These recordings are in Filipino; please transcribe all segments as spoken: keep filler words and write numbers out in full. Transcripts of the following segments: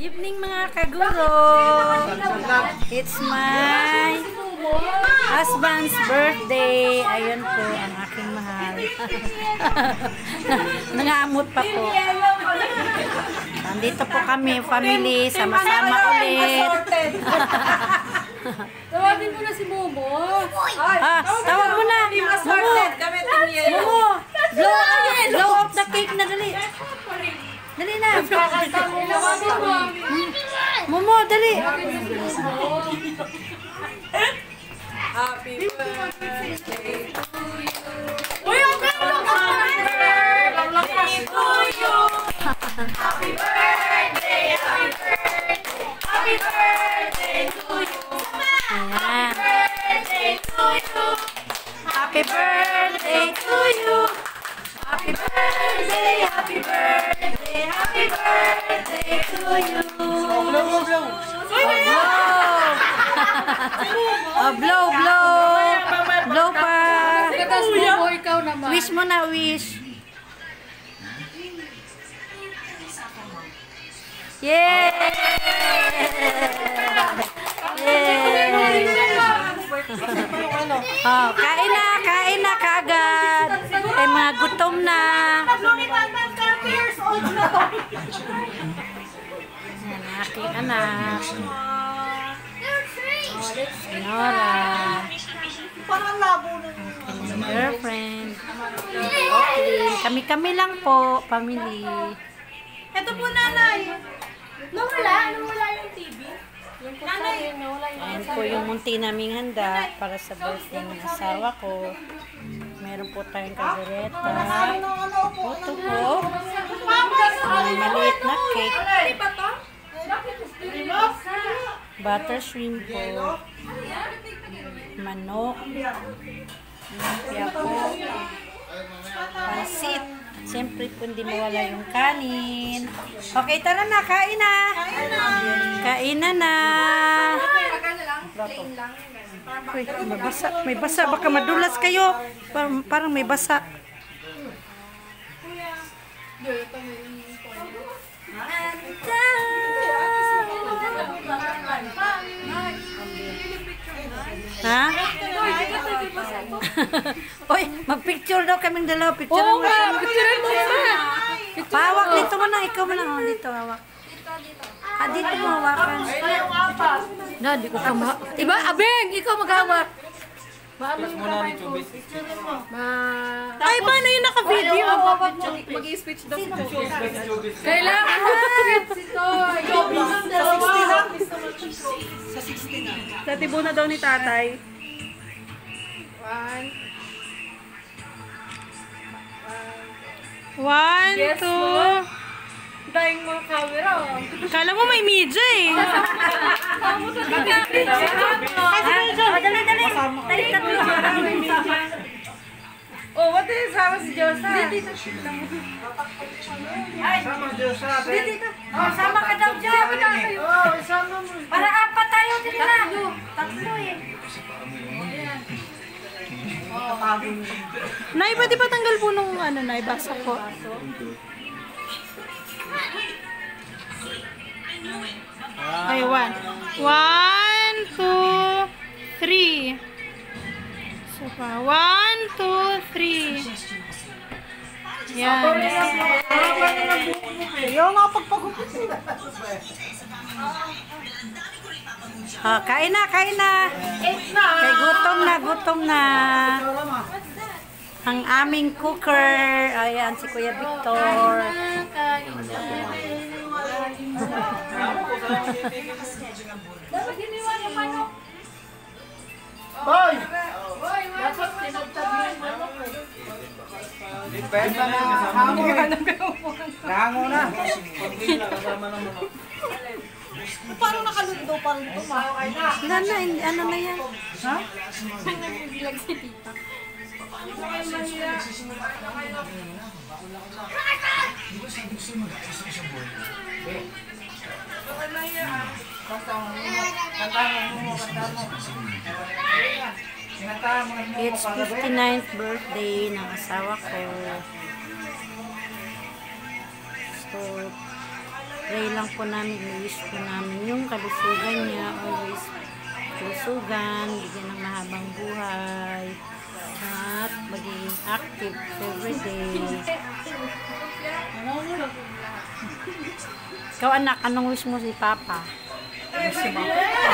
evening mga kaguro. It's my husband's birthday. Ayun po ang aking mahal. Nangamot pa po. Nandito po kami, family, sama-sama ulit. Tawagin mo na si Momo. Ah, tawag mo na. Momo. Momo. Blow, blow up the cake na dali. Dali na. Momo, dali. Happy birthday to you. Uy, ang ganda ka! Happy birthday, happy birthday, happy birthday to you. Happy birthday to you. Happy birthday to you. Happy birthday, happy birthday, happy birthday to you. Blow, blow, blow. Oh, blow, blow. Blow pa. Katas Momo, ikaw naman. Wish mo na, wish. Yay! Yay! Oh, kain na, kain na kaagad. Ay, mga gutom na. Yan, aking anak. Senora. Aking girlfriend. Okay. Kami-kami lang po, family. Ito po, nanay. Nawala? Nawala yung T V? Nanay, Ayan po yung munti naming handa para sa birthday ng asawa ko. Meron po tayong kaldereta. Ito po. Ang maliit na cake. Butter shrimp po. Manok. Lumpia po. Pansit. Siyempre po hindi mawala yung kanin. Okay, tara na. Kain na. Kain na na. Uy, may basa. May basa. Baka madulas kayo. Parang, parang may basa. Ha? Uy, mag-picture daw kaming dalawa. Picture Oo mo. nga, picture mo na. Pawak dito mo na. Ikaw mo na. Oh, dito, hawak. Ah, dito mo hawakan. Na, di ko ka ma... Iba, abeng, ikaw maghawak. Maano yung kamay ko? Ma... ay, paano yung naka-video? Mag-i-switch daw si Joby. Kailangan mag-switch si Toy. Sa sixteen na. Sa tibuna daw ni tatay. One. One, Yes, two. mo. Dahing mga camera. Kala mo may media eh. Dali, dali. Dali, tatlo. Oh, what is sama si Josa? Dito. Oh, sama ka daw dyan. Oh, sama mo. Para apat tayo din na. Tatlo eh. Nay, pwede ba tanggal po nung ano, Nay, basa po? Ay, one. One, two, three. So pa, one, two, three. Yan. Yung nga pagpagupit. Oh, kain na, kain na. Kay gutom na, gutom na. Ang aming cooker. Ayan, si Kuya Victor. Dapat giniwan yung manok. Hoy! Dapat tinagtag mo yung manok. Depende na hango eh. Hango na. Parang nakalundo pa rin ito. Wala na, hindi- ano na yan? Ha? Nagbilag si tita. It's fifty-ninth birthday ng asawa ko. So, pray lang po namin, i-wish po namin yung kalusugan niya, always kalusugan, bigyan ng mahabang buhay, at magiging active everyday. Ikaw anak, anong wish mo si Papa? Wish mo?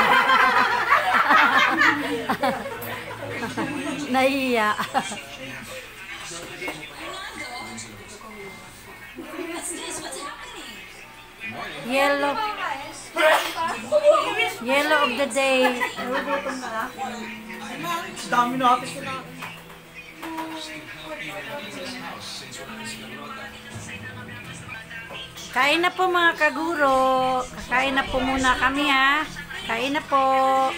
Nahiya. Yellow. Yellow of the day. Dami natin sila. Kain na po mga kaguro. Kain na po muna kami ha. Kain na po.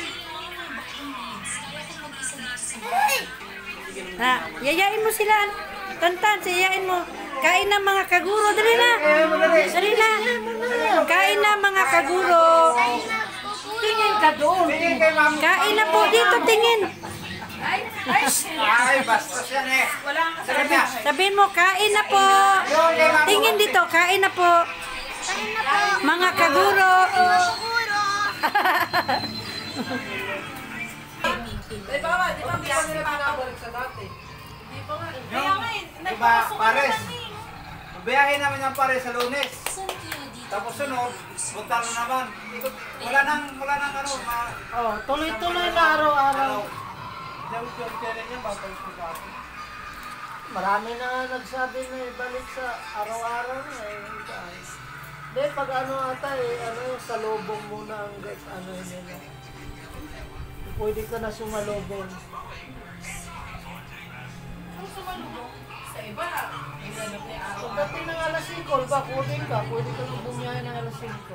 Na, yayain mo sila. Tantan, yayain mo. Kain na mga kaguro. Dali na. Dali na. Kain na mga kaguro. Tingin ka doon. Kain na po dito, tingin. Ay, bastos yan eh. Sabi, sabihin mo, kain na po. Tingin dito, kain na po. Mga kaguro. Di ba, di ba, di ba sila pinabalik sa dati? Di ba nga. Kaya nga eh, Diba, nagpapasok na pares? kami. Biyahe namin yung pares sa Lunes. Tapos sunod, punta na naman. Ikot, wala nang, wala nang ano, ma... Oh, tuloy-tuloy na araw-araw. Marami na nagsabi na ibalik sa araw-araw na eh. Hindi, pag ano ata eh, ano yung salubong muna ang guys, ano yun nila. Pwede ka na sumalubong. Kung sumalubong, sa iba, may ganap na araw. Pagdating ng alas singko, ba, kunin ka, pwede ka nang bumiyahe ng alas singko.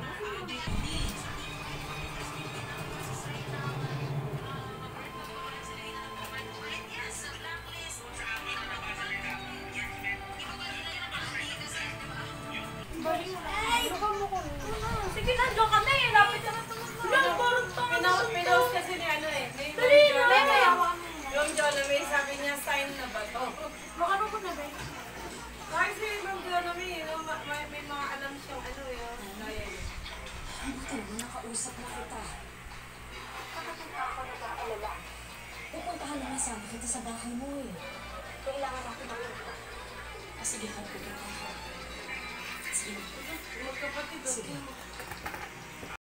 Sige na, doon ka na eh. Lapit na naman. Lang, parang tangan. Pinost kasi ni ano eh. Dali na. Yung Jonami, sabi niya, sign na ba to? Makano ko na ba? Kasi yung Jonami, may, may mga alam siyang ano yun. Nakausap na kita. Bakit hindi ako nag-aalala? Pupuntahan na nga sana kita sa bahay mo eh. Kailangan ako makita. Ah, sige, hapon ka. Sige. Magkapatid. Sige.